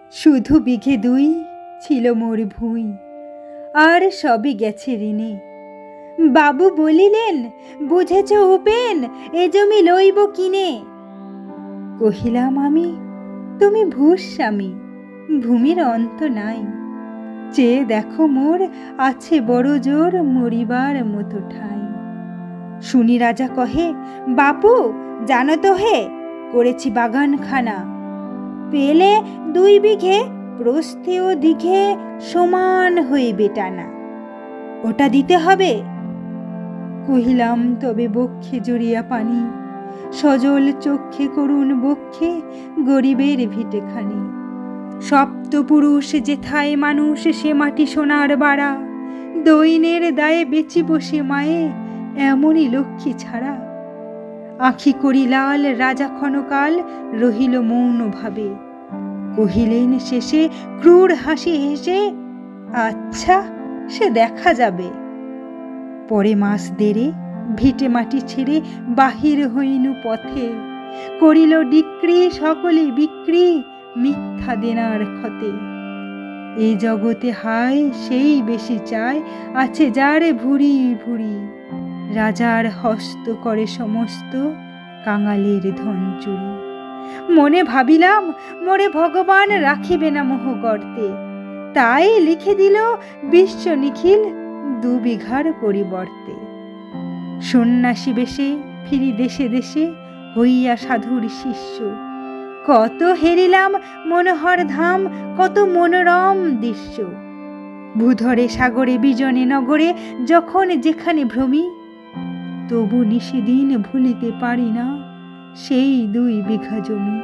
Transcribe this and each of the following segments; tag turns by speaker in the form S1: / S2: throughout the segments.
S1: শুধু বিঘে দুই ছিল মোর ভুঁই, আর সবই গেছে ঋণে। বাবু বলিলেন, বুঝেছ উপেন, এ জমি লইব কিনে। কহিলাম আমি, তুমি ভূস্বামী, ভূমির অন্ত নাই। চেয়ে দেখো মোর আছে বড় জোর, মরিবার মতো ঠাই। শুনি রাজা কহে, বাপু জানো তো হে, করেছি বাগানখানা। পেলে 2 বিঘে, প্রস্থে ও দিঘে সমান হইবে টানা। ওটা দিতে হবে। কহিলাম, তবে বক্ষে জড়িয়া পানি, সজল চক্ষে করুণ বক্ষে গরিবের ভিটেখানি। সপ্তপুরুষ যেথায় মানুষ, সে মাটি সোনার বাড়া। দৈনের দায়ে বেচি বসে মায়ে, এমনই লক্ষ্মী ছাড়া। আঁখি করি লাল, রাজা ক্ষণকাল রহিল মৌন ভাবে। কহিলেন শেষে ক্রূর হাসি হেসে, আচ্ছা সে দেখা যাবে। পরে মাস দেড়ে ভিটে মাটি ছেড়ে বাহির হইনু পথে। করিল ডিক্রি সকলে বিক্রি, মিথ্যা দেনার ক্ষতে। এই জগতে হায় সেই বেশি চায়, আছে যারে ভুরি ভুরি। রাজার হস্ত করে সমস্ত, কাঙালের ধন চুরি। মনে ভাবিলাম, মোরে ভগবান রাখিবে না মোহ গর্তে। তাই লিখে দিল বিশ্ব নিখিল 2 বিঘার পরিবর্তে। সন্ন্যাসী বেশে ফিরি দেশে দেশে, হইয়া সাধুর শিষ্য। কত হেরিলাম মনোহর ধাম, কত মনোরম দৃশ্য। ভূধরে সাগরে বিজনে নগরে, যখন যেখানে ভ্রমি। তবু নিশিদিন ভুলিতে পারি না সেই 2 বিঘা জমি।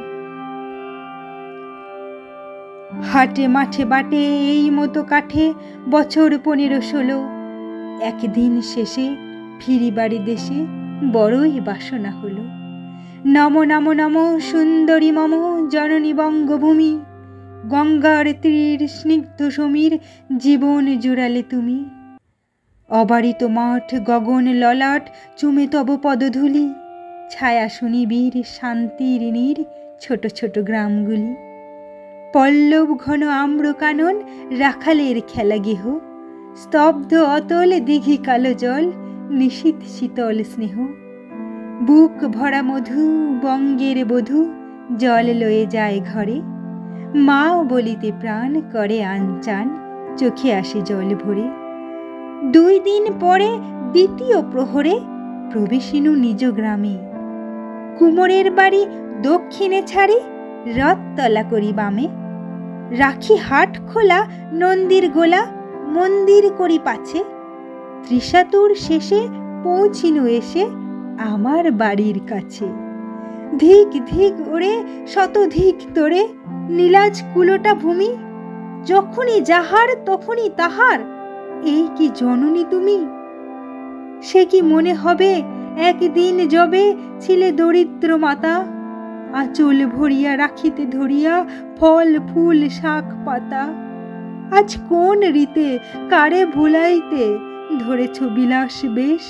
S1: হাটে মাঠে বাটে এই মতো কাঠে, বছর 15-16। একদিন শেষে ফিরি বাড়ি দেশে, বড়ই বাসনা হলো। নম নম নম সুন্দরী মম জননী বঙ্গভূমি। গঙ্গার তীর স্নিগ্ধ সমীর, জীবন জুড়ালে তুমি। অবারিত মাঠ গগন ললাট, চুমে তব পদধূলি। ছায়া সুনিবিড় শান্তির নীর, ছোট ছোট গ্রামগুলি। পল্লব ঘন আম্র কানন, রাখালের খেলা গেহ। স্তব্ধ অতল দিঘি কালো জল, নিশীথ শীতল স্নেহ। বুক ভরা মধু বঙ্গের বধূ, জল লয়ে যায় ঘরে। মা বলিতে প্রাণ করে আনচান, চোখে আসে জল ভরে। 2 দিন পরে দ্বিতীয় প্রহরে, প্রবেশিনু নিজ গ্রামে। কুমোরের বাড়ি দক্ষিণে ছাড়ি, রথতলা করি বামে। রাখি হাট খোলা, নন্দীর গোলা, মন্দির করি পাছে। ত্রিশাতুর শেষে পৌঁছিনু এসে, আমার বাড়ির কাছে। ধিক ধিক ওরে শতধিক তোরে, নীলাজ কুলোটা ভূমি। যখনই যাহার তখনই তাহার, এই কি জননী তুমি। সে কি মনে হবে, একদিন যবে ছিলে দরিদ্র মাতা। আঁচল ভরিয়া রাখিতে ধরিয়া, ফল ফুল শাক পাতা। আজ কোন রীতে কারে ভুলাইতে, ধরেছ বিলাস বেশ।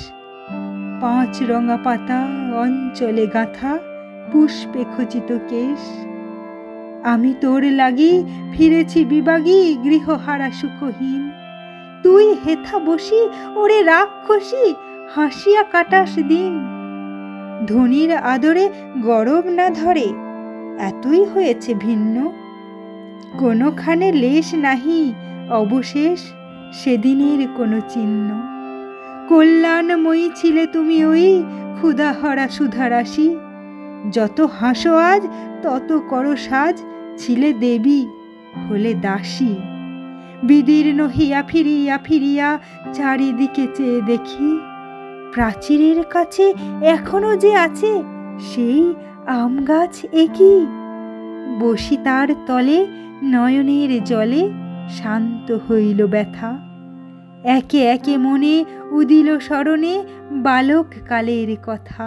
S1: 5 রঙা পাতা অঞ্চলে গাঁথা, পুষ্পে খচিত কেশ। আমি তোর লাগি ফিরেছি বিবাগী, গৃহহারা সুখহীন। তুই হেথা বসি ওরে রাক্ষসী, হাসিয়া কাটাস দিন। ধনীর আদরে গরব না ধরে, এতই হয়েছে ভিন্ন। কোনোখানে লেশ নাহি অবশেষ, সেদিনের কোনো চিহ্ন। কল্যাণময়ী ছিলে তুমি ওই, ক্ষুধাহরা সুধারাশি। যত হাসো আজ তত করো সাজ, ছিলে দেবী হলে দাসী। বিদীর্ণ হিয়া ফিরিয়া ফিরিয়া, চারিদিকে চেয়ে দেখি। প্রাচীরের কাছে এখনো যে আছে, সেই আম গাছ একই। বসি তার তলে, নয়নের জলে শান্ত হইল ব্যথা। একে একে মনে উদিল স্মরণে, বালক কালের কথা।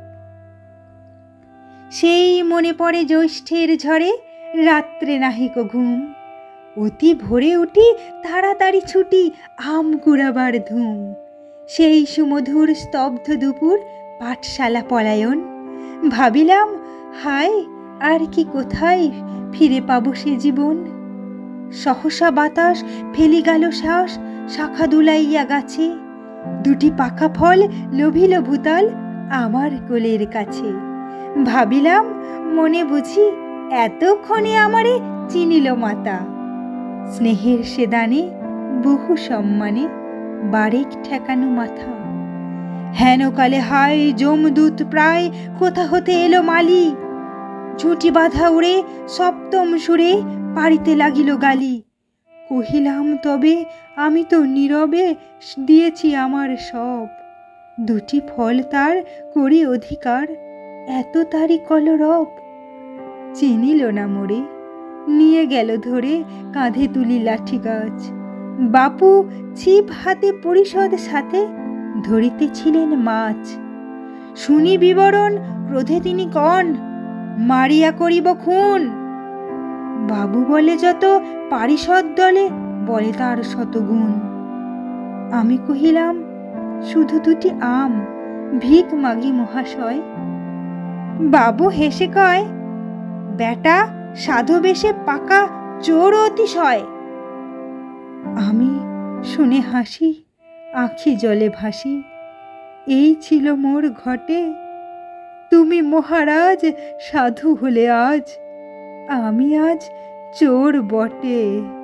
S1: সেই মনে পড়ে জ্যৈষ্ঠের ঝড়ে, রাত্রে নাহিক ঘুম। অতি ভোরে উঠি, তাড়াতাড়ি ছুটি, আম কুড়াবার ধুম। সেই সুমধুর স্তব্ধ দুপুর, পাঠশালা পলায়ন। ভাবিলাম, হায় আর কি কোথায় ফিরে পাবো সে জীবন? সহসা বাতাস ফেলি গেল শ্বাস শাখা দুলাইয়া গাছে, দুটি পাকা ফল লোভিল ভূতল আমার কোলের কাছে। ভাবিলাম মনে বুঝি এতক্ষণে আমারে চিনিল মাতা, স্নেহের সে দানে বহু সম্মানে বারেক ঠেকানো মাথা। হেন কালে হায় যমদূত প্রায় কোথা হতে এলো মালি, ঝুঁটি বাঁধা উড়ে সপ্তম সুরে পাড়িতে লাগিল গালি। কহিলাম তবে আমি তো নীরবে দিয়েছি আমার সব, দুটি ফল তার করি অধিকার এত তারি কলরব। চিনিল না মোরে, নিয়ে গেল ধরে কাঁধে তুলি লাঠি গাছ। বাপু ছিপ হাতে পরিষদ সাথে ধরিতেছিলেন মাছ। শুনি বিবরণ ক্রোধে তিনি কন, মারিয়া করিব খুন। বাবু বলে যত পারিষদ দলে বলে তার শতগুণ। আমি কহিলাম শুধু দুটি আম ভিক মাগি মহাশয়। বাবু হেসে কয়, বেটা সাধু বেশে পাকা চোর অতিশয়। আমি শুনে হাসি, আঁখি জলে ভাসি। এই ছিল মোর ঘটে, তুমি মহারাজ সাধু হলে আজ, আমি আজ চোর বটে।